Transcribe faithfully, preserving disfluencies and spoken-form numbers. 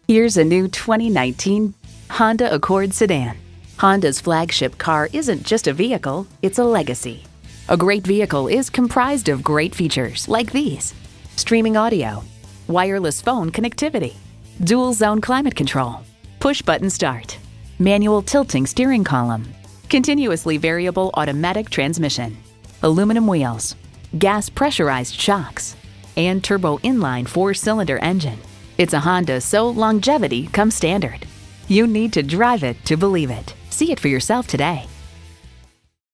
Here's a new twenty nineteen Honda Accord sedan. Honda's flagship car isn't just a vehicle, it's a legacy. A great vehicle is comprised of great features like these: streaming audio, wireless phone connectivity, dual zone climate control, push button start, manual tilting steering column, continuously variable automatic transmission, aluminum wheels, gas pressurized shocks, and turbo inline four-cylinder engine. It's a Honda, so longevity comes standard. You need to drive it to believe it. See it for yourself today.